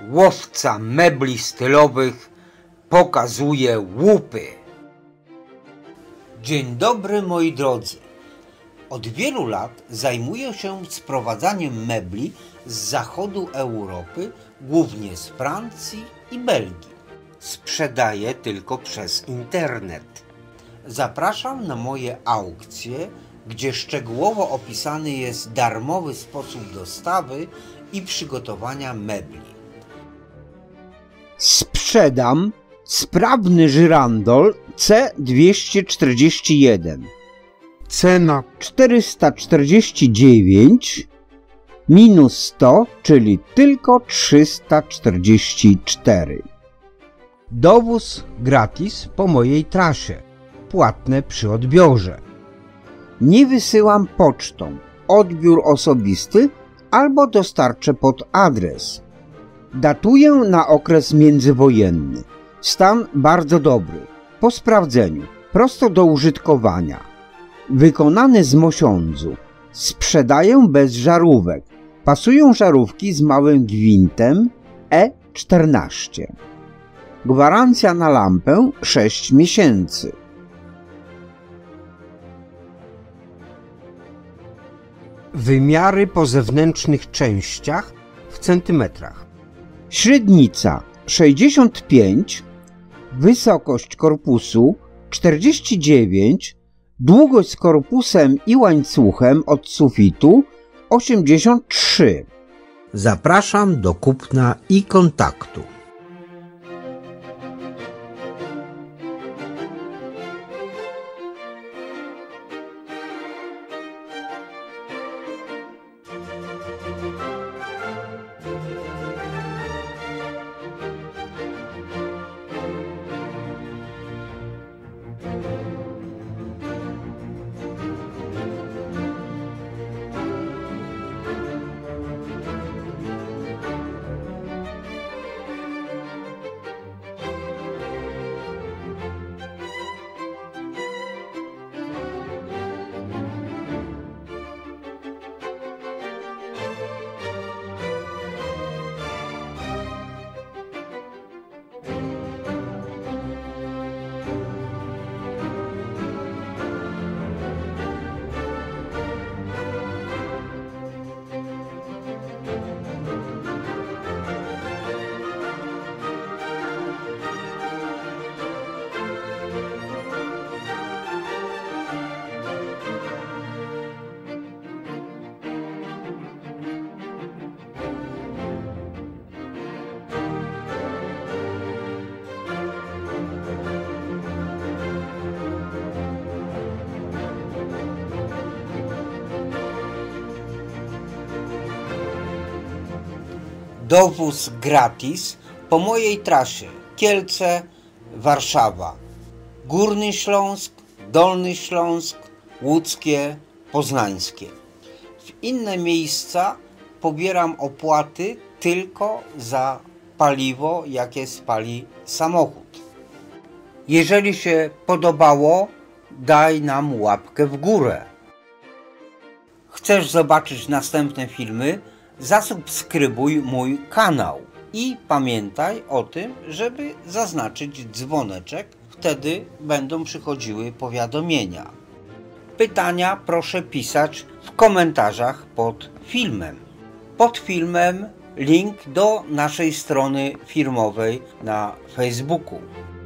Łowca mebli stylowych pokazuje łupy. Dzień dobry moi drodzy. Od wielu lat zajmuję się sprowadzaniem mebli z zachodu Europy, głównie z Francji i Belgii. Sprzedaję tylko przez internet. Zapraszam na moje aukcje, gdzie szczegółowo opisany jest darmowy sposób dostawy i przygotowania mebli. Sprzedam sprawny żyrandol C241. Cena 449 minus 100, czyli tylko 344. Dowóz gratis po mojej trasie, płatne przy odbiorze. Nie wysyłam pocztą, odbiór osobisty albo dostarczę pod adres. Datuję na okres międzywojenny. Stan bardzo dobry. Po sprawdzeniu. Prosto do użytkowania. Wykonany z mosiądzu. Sprzedaję bez żarówek. Pasują żarówki z małym gwintem E14. Gwarancja na lampę 6 miesięcy. Wymiary po zewnętrznych częściach w centymetrach. Średnica 65, wysokość korpusu 49, długość z korpusem i łańcuchem od sufitu 83. Zapraszam do kupna i kontaktu. Dowóz gratis po mojej trasie Kielce, Warszawa, Górny Śląsk, Dolny Śląsk, Łódzkie, Poznańskie. W inne miejsca pobieram opłaty tylko za paliwo, jakie spali samochód. Jeżeli się podobało, daj nam łapkę w górę. Chcesz zobaczyć następne filmy? Zasubskrybuj mój kanał i pamiętaj o tym, żeby zaznaczyć dzwoneczek, wtedy będą przychodziły powiadomienia. Pytania proszę pisać w komentarzach pod filmem. Pod filmem link do naszej strony firmowej na Facebooku.